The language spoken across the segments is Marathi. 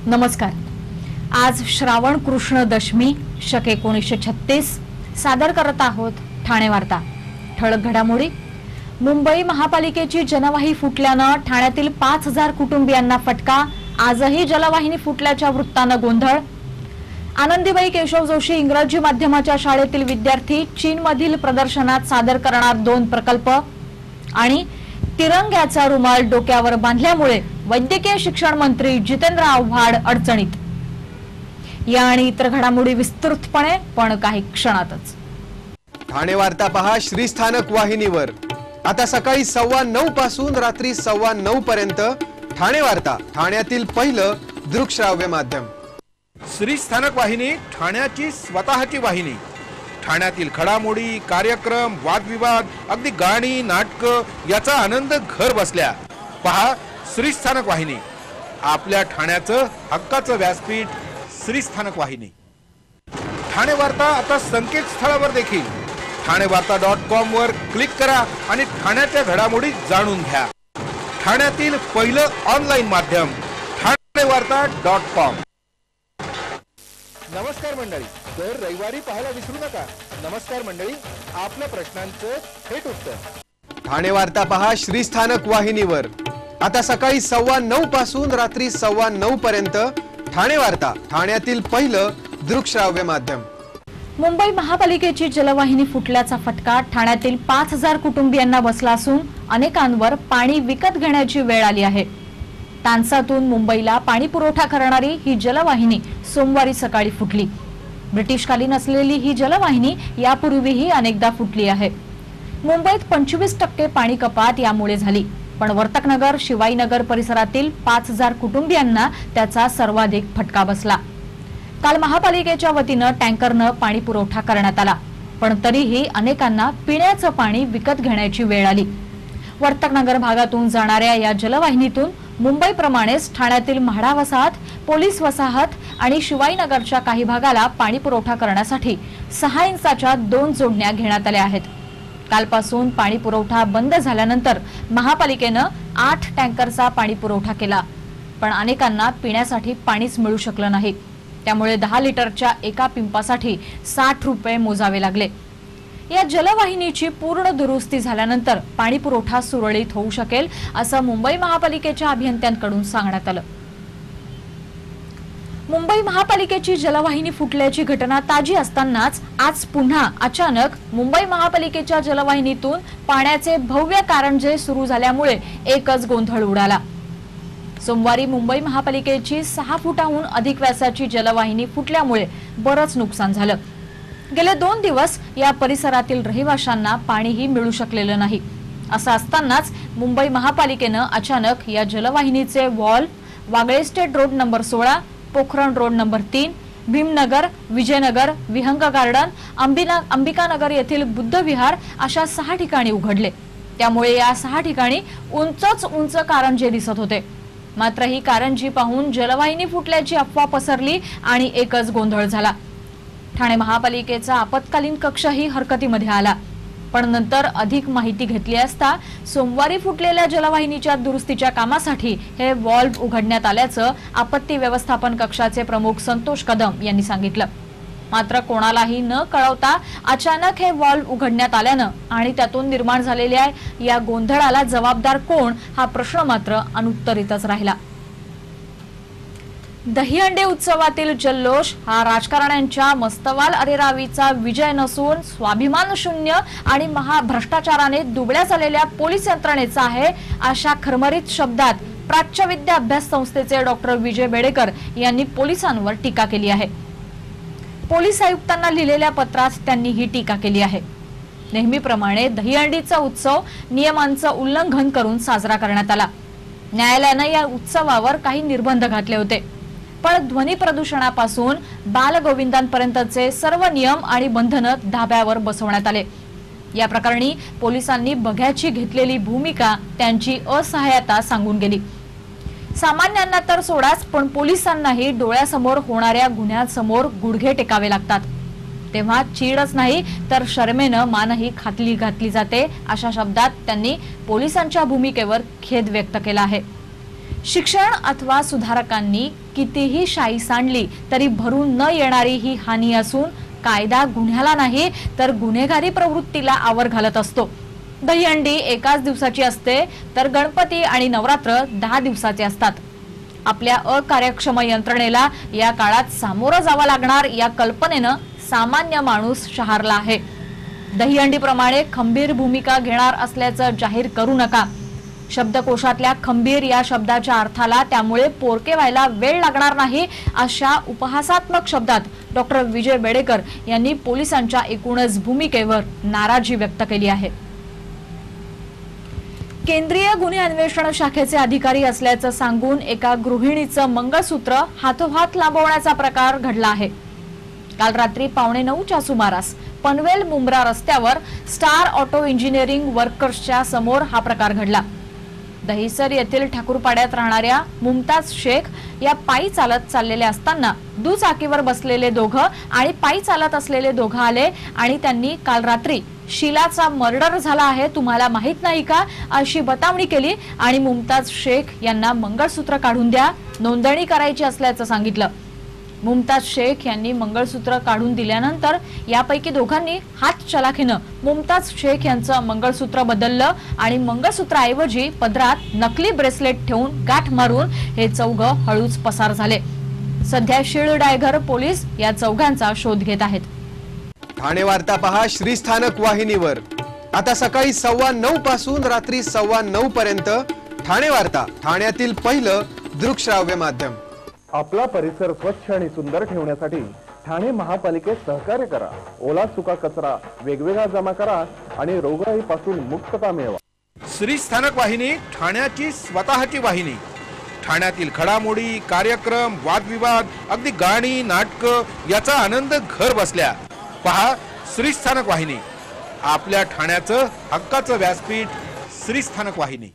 नमस्कार। आज श्रावण कृष्ण दशमी शक 1936 सादर करत आहोत ठाणे वार्ता। ठळक घडामोडी। मुंबई महापालिकेची जनवाहिनी फुटल्यानं ठाण्यातील 5000 कुटुंबियांना फटका। आजही जलवाहिनी फुटल्याच्या वृत्तानं गोंधळ। आनंदीबाई केशव जोशी इंग्रजी माध्यमाच्या शाळेतील विद्यार्थी चीनमधील प्रदर्शनात सादर करणार 2 प्रकल्प। आणि तिरंग्याचा रुमाल डोक्यावर बांधल्यामुळे वैद्यकीय शिक्षण मंत्री जितेंद्र आव्हाड अडचणीत। या आणि इतर घडामोडी विस्तृतपणे पण काही क्षणातच। ठाणे वार्ता पहा श्रीस्थानक वाहिनीवर। आता सकाळी 9:15 पासून रात्री 9:15 पर्यंत ठाणे वार्ता, ठाण्यातील पहिलं दृकश्राव्य माध्यम। श्रीस्थानक वाहिनी ठाण्याची स्वतःची वाहिनी। ठाण्यातील घडामोडी, कार्यक्रम, वादविवाद, अगदी गाणी, नाटक याचा आनंद घर बसल्या पहा श्रीस्थानक वाहिनी। आपल्या ठाण्याचं हक्काचं व्यासपीठ श्रीस्थानक वाहिनी। ठाणे वार्ता आता संकेतस्थळावर देखील ठाणेवार्ता.com वर क्लिक करा आणि ठाण्याच्या घडामोडी जाणून घ्या। ठाण्यातील पहिलं ऑनलाईन माध्यम ठाणेवार्ता.com। नमस्कार मंडळी, दर रविवारी पाहायला विसरू नका। नमस्कार मंडळी, आपल्या प्रश्नांचं थेट उत्तर। ठाणे वार्ता पहा श्रीस्थानक वाहिनीवर। आता सकाळी 9:15 पासून रात्री 9:15 पर्यंत ठाणे वार्ता, ठाण्यातील पहिलं दृकश्राव्य माध्यम। मुंबई महापालिकेची जलवाहिनी फुटल्याचा फटका ठाण्यातील 5000 कुटुंबियांना बसला असून अनेकांवर पाणी विकत घेण्याची वेळ आली आहे। तानसातून मुंबईला पाणी पुरवठा करणारी ही जलवाहिनी सोमवारी सकाळी फुटली। ब्रिटिशकालीन असलेली ही जलवाहिनी यापूर्वीही अनेकदा फुटली आहे। मुंबईत 25% पाणी कपात यामुळे झाली, पण वर्तकनगर, शिवाईनगर परिसरातील 5000 कुटुंबियांना त्याचा सर्वाधिक फटका बसला। काल महापालिकेच्या वतीनं टँकरनं पाणी पुरवठा करण्यात आला, पण तरीही अनेकांना पिण्याचं पाणी विकत घेण्याची वेळ आली। वर्तकनगर भागातून जाणाऱ्या या जलवाहिनीतून मुंबईप्रमाणेच ठाण्यातील म्हाडा वसाहत, पोलीस वसाहत आणि शिवाईनगरच्या काही भागाला पाणी पुरवठा करण्यासाठी 6 इंचाच्या 2 जोडण्या घेण्यात आल्या आहेत। कालपासून पाणी पुरवठा बंद झाल्यानंतर महापालिकेनं 8 टँकरचा पाणी पुरवठा केला, पण अनेकांना पिण्यासाठी पाणीच मिळू शकलं नाही। त्यामुळे 10 लिटरच्या एका पिंपासाठी 60 रुपये मोजावे लागले। या जलवाहिनीची पूर्ण दुरुस्ती झाल्यानंतर पाणी पुरवठा सुरळीत होऊ शकेल असं मुंबई महापालिकेच्या अभियंत्यांकडून सांगण्यात आलं। मुंबई महापालिकेची जलवाहिनी फुटल्याची घटना ताजी असतानाच आज पुन्हा अचानक मुंबई महापालिकेच्या जलवाहिनीतून पाण्याचे भव्य कारंजे सुरू झाल्यामुळे एकच गोंधळ उडाला। सोमवारी मुंबई महापालिकेची 6 फुटाहून अधिक व्यासाची जलवाहिनी फुटल्यामुळे बरंच नुकसान झालं। गेले 2 दिवस या परिसरातील रहिवाशांना पाणीही मिळू शकलेलं नाही। असं असतानाच मुंबई महापालिकेनं अचानक या जलवाहिनीचे valve Wagle estate road number 16, Pokhran road number 3, Bhimnagar, Vijaynagar, Vihang garden, Ambikanagar येथील बुद्ध विहार अशा 6 ठिकाणी उघडले। त्यामुळे या 6 ठिकाणी उंच कारंजे दिसत होते। मात्र ही कारंजी पाहून जलवाहिनी फुटल्याची अफवा पसरली आणि एकच गोंधळ झाला। ठाणे महापालिकेचा आपत्कालीन कक्षही हरकतीमध्ये आला, पण नंतर अधिक माहिती घेतली असता सोमवारी फुटलेल्या जलवाहिनीच्या दुरुस्तीच्या कामासाठी हे व्हॉल्व्ह उघडण्यात आल्याचं आपत्ती व्यवस्थापन कक्षाचे प्रमुख संतोष कदम यांनी सांगितलं। मात्र कोणालाही न कळवता अचानक हे व्हॉल्व्ह उघडण्यात आल्यानं आणि त्यातून निर्माण झालेल्या या गोंधळाला जबाबदार कोण हा प्रश्न मात्र अनुत्तरितच राहिला। दहीहंडी उत्सवातील जल्लोष हा राजकारण्यांच्या मस्तवाल अरेरावीचा विजय नसून स्वाभिमान शून्य आणि महाभ्रष्टाचाराने दुबळ्या झालेल्या पोलीस यंत्रणेचा आहे, अशा खरमरीत शब्दात प्राच्यविद्या अभ्यास संस्थेचे डॉक्टर विजय बेडेकर यांनी पोलिसांवर टीका केली आहे। पोलीस आयुक्तांना लिहिलेल्या पत्रात त्यांनी ही टीका केली आहे। नेहमीप्रमाणे दहीहंडीचा उत्सव नियमांचं उल्लंघन करून साजरा करण्यात आला। न्यायालयानं या उत्सवावर काही निर्बंध घातले होते, पण ध्वनी प्रदूषणापासून बालगोविंदांपर्यंतचे सर्व नियम आणि बंधनं धाब्यावर बसवण्यात आले। या प्रकरणी पोलिसांनी बघ्याची घेतलेली भूमिका त्यांची असहाय्यता सांगून गेली। सामान्यांना तर सोडाच, पण पोलिसांनाही डोळ्यासमोर होणाऱ्या गुन्ह्यांसमोर गुडघे टेकावे लागतात। तेव्हा चीडच नाही तर शर्मेनं मानही खाली घातली जाते, अशा शब्दात त्यांनी पोलिसांच्या भूमिकेवर खेद व्यक्त केला आहे। शिक्षण अथवा सुधारकांनी कितीही शाई सांडली तरी भरून न येणारी ही हानी असून कायदा गुन्ह्याला नाही तर गुन्हेगारी प्रवृत्तीला आवर घालत असतो। दहीहंडी एकाच दिवसाची असते तर गणपती आणि नवरात्र 10 दिवसाचे असतात। आपल्या अकार्यक्षम यंत्रणेला या काळात सामोरं जावं लागणार या कल्पनेनं सामान्य माणूस शहारला आहे। दहीहंडीप्रमाणे खंबीर भूमिका घेणार असल्याचं जाहीर करू नका। शब्दकोशातल्या खंबीर या शब्दाच्या अर्थाला त्यामुळे पोरके व्हायला वेळ लागणार नाही अशा उपहासात्मक शब्दात डॉक्टर विजय बेडेकर यांनी पोलिसांच्या एकूणच भूमिकेवर नाराजी व्यक्त केली आहे। केंद्रीय गुन्हे अन्वेषण शाखेचे अधिकारी असल्याचं सांगून एका गृहिणीचं मंगळसूत्र हातोहात लांबवण्याचा प्रकार घडला आहे। काल रात्री 8:45च्या सुमारास पनवेल मुंब्रा रस्त्यावर स्टार ऑटो इंजिनिअरिंग वर्कर्सच्या समोर हा प्रकार घडला। दहिसर येथील ठाकूरपाड्यात राहणाऱ्या मुमताज शेख या पायी चालत चाललेले असताना दुचाकीवर बसलेले दोघं आणि पायी चालत असलेले दोघं आले आणि त्यांनी काल रात्री शीलाचा मर्डर झाला आहे तुम्हाला माहित नाही का अशी बतावणी केली आणि मुमताज शेख यांना मंगळसूत्र काढून द्या नोंदणी करायची असल्याचं सांगितलं। मुमताज शेख यांनी मंगळसूत्र काढून दिल्यानंतर यापैकी दोघांनी हात चलाखीनं मुमताज शेख यांचं मंगळसूत्र बदललं आणि मंगळसूत्राऐवजी पदरात नकली ब्रेसलेट ठेवून गाठ मारून हे चौघं हळूच पसार झाले। सध्या शिळडायघर पोलीस या चौघांचा शोध घेत आहेत। ठाणे वार्ता पहा श्रीस्थानक वाहिनीवर। आता सकाळी 9:15 पासून रात्री 9:15 पर्यंत ठाणे वार्ता, ठाण्यातील पहिलं दृकश्राव्य माध्यम। आपला परिसर स्वच्छ आणि सुंदर ठेवण्यासाठी ठाणे महापालिकेत सहकार्य करा। ओला सुका कचरा वेगवेगळा जमा करा आणि रोगराईपासून मुक्तता मिळवा। श्रीस्थानक वाहिनी ठाण्याची स्वतःची वाहिनी। ठाण्यातील घडामोडी, कार्यक्रम, वादविवाद, अगदी गाणी, नाटकं याचा आनंद घर बसल्या पहा श्रीस्थानक वाहिनी। आपल्या ठाण्याचं हक्काचं व्यासपीठ श्रीस्थानक वाहिनी।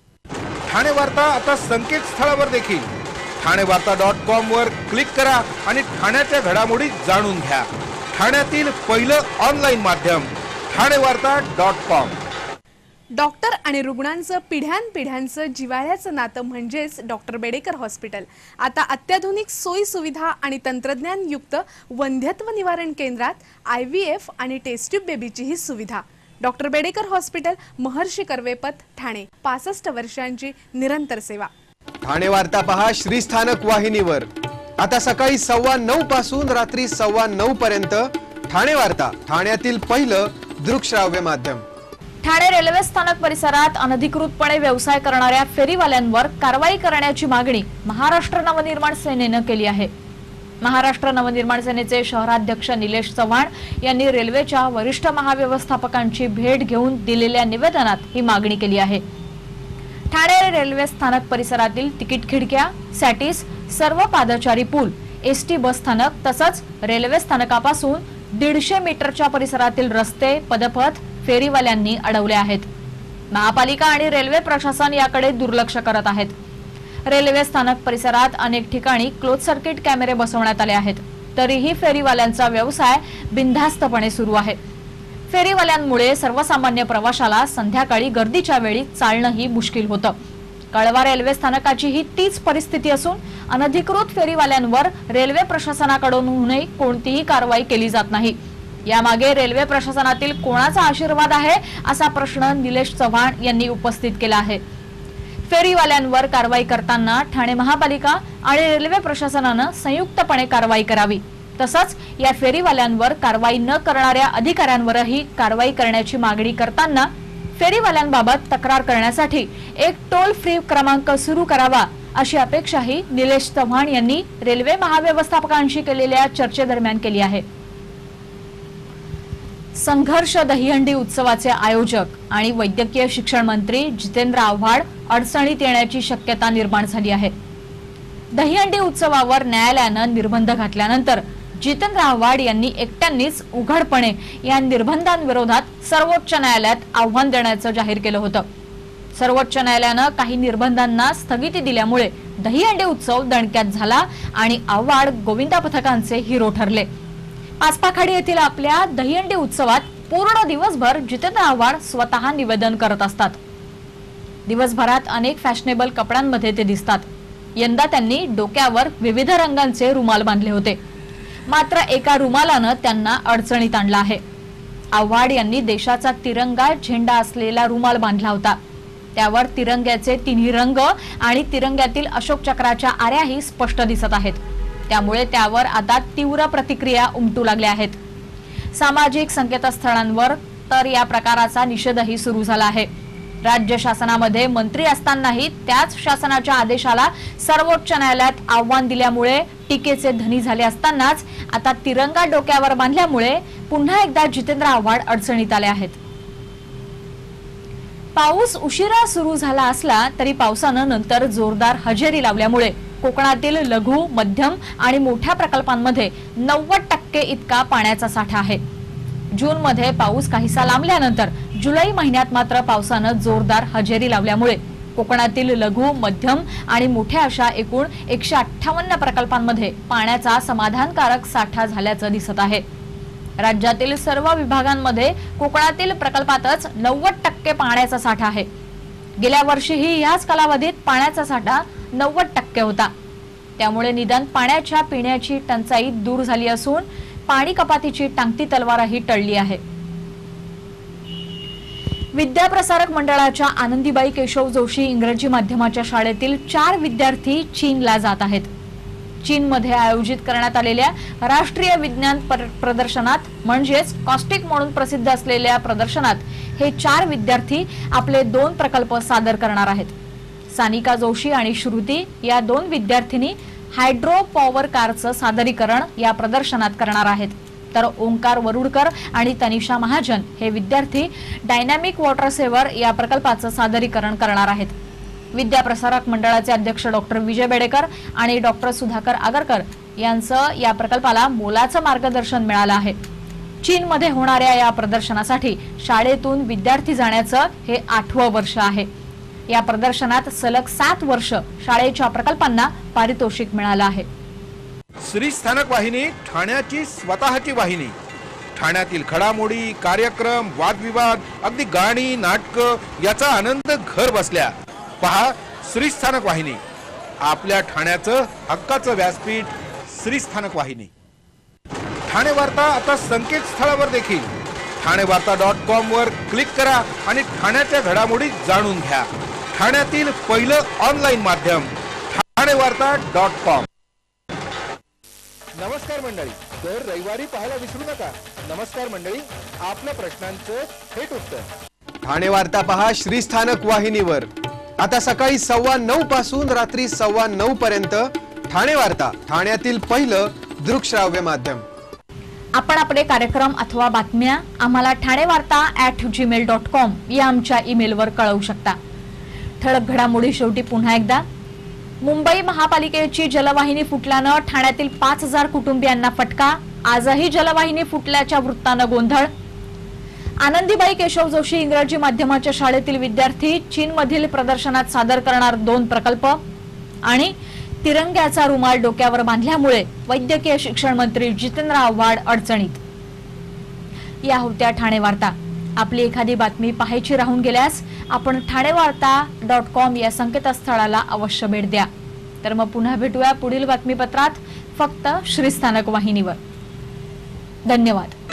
ठाणे वार्ता आता संकेतस्थळावर देखील ठाणेवार्ता.com वर क्लिक करा आणि ठाण्याच्या घडामोडी जाणून घ्या। ठाण्यातील पहिलं ऑनलाईन माध्यम ठाणेवार्ता.com। डॉक्टर आणि रुग्णांचं पिढ्यानपिढ्यांचं जिव्हाळ्याचं नातं म्हणजेच डॉक्टर बेडेकर हॉस्पिटल। आता अत्याधुनिक सोयी सुविधा आणि तंत्रज्ञान युक्त वंध्यत्व निवारण केंद्रात IVF आणि टेस्ट ट्यूब बेबीची ही सुविधा। Doctor Bedekar hospital, Maharshi Karvepath, Thane. 65 वर्षांची निरंतर सेवा। ठाणे वार्ता पहा श्रीस्थानक वाहिनीवर। आता सकाळी 9:15 पासून रात्री 9:15 पर्यंत ठाणे वार्ता, ठाण्यातील पहिलं दृकश्राव्य माध्यम। ठाणे रेल्वे स्थानक परिसरात अनधिकृतपणे व्यवसाय करणाऱ्या फेरीवाल्यांवर कारवाई करण्याची मागणी महाराष्ट्र नवनिर्माण सेनेनं केली आहे। महाराष्ट्र नवनिर्माण सेनेचे शहराध्यक्ष निलेश चव्हाण यांनी रेल्वेच्या वरिष्ठ महाव्यवस्थापकांची भेट घेऊन दिलेल्या निवेदनात ही मागणी केली आहे। ठाणे रेल्वे स्थानक परिसरातील तिकीट खिडक्या, सॅटीस, सर्व पादचारी पूल, एसटी बस स्थानक तसंच रेल्वे स्थानकापासून 150 मीटरच्या परिसरातील रस्ते, पदपथ फेरीवाल्यांनी अडवले आहेत। महापालिका आणि रेल्वे प्रशासन याकडे दुर्लक्ष करत आहेत। रेल्वे स्थानक परिसरात अनेक ठिकाणी क्लोज सर्किट कॅमेरे बसवण्यात आले आहेत, तरीही फेरीवाल्यांचा व्यवसाय बिनधास्तपणे सुरू आहे। फेरीवाल्यांमुळे सर्वसामान्य प्रवाशाला संध्याकाळी गर्दीच्या वेळी चालणंही मुश्किल होतं। कळवा रेल्वे स्थानकाची ही तीच परिस्थिती असून अनधिकृत फेरीवाल्यांवर रेल्वे प्रशासनाकडूनही कोणतीही कारवाई केली जात नाही। यामागे रेल्वे प्रशासनातील कोणाचा आशीर्वाद आहे असा प्रश्न निलेश चव्हाण यांनी उपस्थित केला आहे। फेरीवाल्यांवर कारवाई करताना ठाणे महापालिका आणि रेल्वे प्रशासनानं संयुक्तपणे कारवाई करावी। तसंच या फेरीवाल्यांवर कारवाई न करणाऱ्या अधिकाऱ्यांवरही कारवाई करण्याची मागणी करताना फेरीवाल्यांबाबत तक्रार करण्यासाठी एक टोल फ्री क्रमांक सुरू करावा अशी अपेक्षाही निलेश चव्हाण यांनी रेल्वे महाव्यवस्थापकांशी केलेल्या चर्चेदरम्यान केली आहे। संघर्ष दहीहंडी उत्सवाचे आयोजक आणि वैद्यकीय शिक्षण मंत्री जितेंद्र आव्हाड अडचणीत येण्याची शक्यता निर्माण झाली आहे। दहीहंडी उत्सवावर न्यायालयानं निर्बंध घातल्यानंतर जितेंद्र आव्हाड यांनी एकट्यांनीच उघडपणे या निर्बंधांविरोधात सर्वोच्च न्यायालयात आव्हान देण्याचं जाहीर केलं होतं। सर्वोच्च न्यायालयानं काही निर्बंधांना स्थगिती दिल्यामुळे दहीहंडी उत्सव दणक्यात झाला आणि आव्हाड गोविंदा पथकांचे हिरो ठरले। पाचपाखाडी येथील आपल्या दहीहंडी उत्सवात पूर्ण दिवसभर जितेंद्र आव्हाड स्वतः निवेदन करत असतात। दिवसभरात अनेक फॅशनेबल कपड्यांमध्ये ते दिसतात. यंदा त्यांनी डोक्यावर विविध रंगांचे रुमाल बांधले होते, मात्र एका रुमालानं त्यांना अडचणीत आणलं आहे. आव्हाड यांनी देशाचा तिरंगा झेंडा असलेला रुमाल बांधला होता. त्यावर तिरंग्याचे तिन्ही रंग आणि तिरंग्यातील अशोक चक्राच्या आऱ्याही स्पष्ट दिसत आहेत. त्यामुळे त्यावर आता तीव्र प्रतिक्रिया उमटू लागल्या आहेत. सामाजिक संकेतस्थळांवर तर या प्रकाराचा निषेधही सुरू झाला आहे. राज्य शासनामध्ये मंत्री असतानाही त्याच शासनाच्या आदेशाला सर्वोच्च न्यायालयात आव्हान दिल्यामुळे टीकेचे धनी झाले असतानाच आता तिरंगा डोक्यावर बांधल्यामुळे पुन्हा एकदा जितेंद्र आव्हाड अडचणीत आले आहेत. पाऊस उशिरा सुरू झाला असला तरी पावसानं नंतर जोरदार हजेरी लावल्यामुळे कोकणातील लघु, मध्यम आणि मोठ्या प्रकल्पांमध्ये 90% इतका पाण्याचा साठा आहे. जून मध्ये पाऊस काहीसा लांबल्यानंतर जुलै महिन्यात मात्र पावसानं जोरदार हजेरी लावल्यामुळे कोकणातील लघु, मध्यम आणि मोठ्या अशा एकूण 158 प्रकल्पांमध्ये पाण्याचा समाधानकारक साठा झाल्याचं दिसत आहे. राज्यातील सर्व विभागांमध्ये कोकणातील प्रकल्पातच 90% पाण्याचा साठा आहे. गेल्या वर्षीही याच कालावधीत पाण्याचा साठा 90% होता. त्यामुळे निदान पाण्याच्या पिण्याची टंचाई दूर झाली असून पाणी कपातीची टांगती तलवारही टळली आहे. विद्याप्रसारक मंडळाच्या आनंदीबाई केशव जोशी इंग्रजी माध्यमाच्या शाळेतील 4 विद्यार्थी चीनला जात आहेत. चीनमध्ये आयोजित करण्यात आलेल्या राष्ट्रीय विज्ञान प्रदर्शनात म्हणजेच कॉस्टिक म्हणून प्रसिद्ध असलेल्या प्रदर्शनात हे 4 विद्यार्थी आपले 2 प्रकल्प सादर करणार आहेत. सानिका जोशी आणि श्रुती या 2 विद्यार्थिनी हायड्रो पॉवर कारचं सादरीकरण या प्रदर्शनात करणार आहेत, तर ओंकार वरुडकर आणि तनिषा महाजन हे विद्यार्थी डायनॅमिक वॉटर सेव्हर या प्रकल्पाचं सादरीकरण करणार आहेत. विद्याप्रसारक मंडळाचे अध्यक्ष डॉक्टर विजय बेडेकर आणि डॉक्टर सुधाकर आगरकर यांचं या प्रकल्पाला मोलाचं मार्गदर्शन मिळालं आहे. चीनमध्ये होणाऱ्या या प्रदर्शनासाठी शाळेतून विद्यार्थी जाण्याचं हे 8वं वर्ष आहे. या प्रदर्शनात सलग 7 वर्ष शाळेच्या प्रकल्पांना पारितोषिक मिळालं आहे. श्रीस्थानक वाहिनी ठाण्याची स्वतःची वाहिनी. ठाण्यातील घडामोडी, कार्यक्रम, वादविवाद, अगदी गाणी, नाटकं याचा आनंद घर बसल्या. पहा श्रीस्थानक वाहिनी, आपल्या ठाण्याचं हक्काचं व्यासपीठ. श्रीस्थानक वाहिनी. ठाणे वार्ता आता संकेतस्थळावर देखील ठाणेवार्ता.com वर क्लिक करा आणि ठाण्याच्या घडामोडी जाणून घ्या. ठाण्यातील पहिलं ऑनलाईन माध्यम ठाणेवार्ता.com. नमस्कार मंडळी, दर रविवारी पाहायला विसरू नका. नमस्कार मंडळी, आपल्या प्रश्नांचं थेट उत्तर ठाणे वार्ता पहा श्रीस्थानक वाहिनीवर. आता सकाळी 9:15 पासून रात्री 9:15 पर्यंत ठाणे वार्ता, ठाण्यातील पहिलं दृकश्राव्य माध्यम. आपण आपले कार्यक्रम अथवा बातम्या आम्हाला ठाणेवार्ता@gmail.com या आमच्या ईमेलवर कळवू शकता. ठळक घडामोडी शेवटी पुन्हा एकदा. मुंबई महापालिकेची जलवाहिनी फुटल्यानं ठाण्यातील 5000 कुटुंबियांना फटका. आजही जलवाहिनी फुटल्याच्या वृत्तानं गोंधळ. आनंदीबाई केशव जोशी इंग्रजी माध्यमाच्या शाळेतील विद्यार्थी चीनमधील प्रदर्शनात सादर करणार 2 प्रकल्प. आणि तिरंग्याचा रुमाल डोक्यावर बांधल्यामुळे वैद्यकीय शिक्षण मंत्री जितेंद्र आव्हाड अडचणीत. या होत्या ठाणे वार्ता. आपली एखादी बातमी पाहायची राहून गेल्यास आपण ठाणेवार्ता.com या संकेतस्थळाला अवश्य भेट द्या. तर मग पुन्हा भेटूया पुढील बातमीपत्रात, फक्त श्रीस्थानक वाहिनीवर. धन्यवाद.